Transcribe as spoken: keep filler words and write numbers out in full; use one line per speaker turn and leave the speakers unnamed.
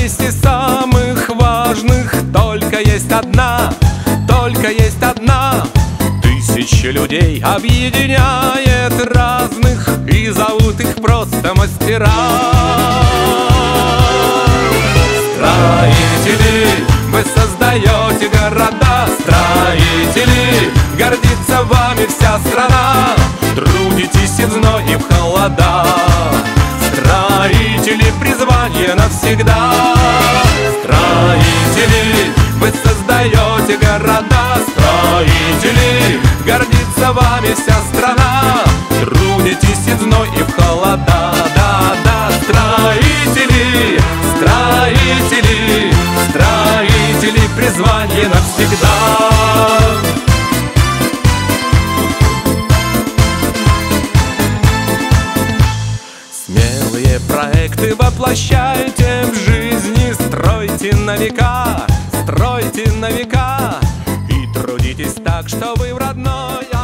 профессий самых важных только есть одна, только есть одна. Тысячи людей объединяет разных, и зовут их просто мастера. Строители, вы создаете города. Строители, гордится вами вся страна. Трудитесь и в зной, и в холода. Строители, призвание навсегда. Строители, вы создаете города. Строители, гордится вами вся страна. Трудитесь и в зной, и в холода. Да, да, строители, строители, строители, призвание навсегда. Смелые проекты воплощайте в жизни. Стройте на века, стройте на века. И трудитесь так, чтобы в родной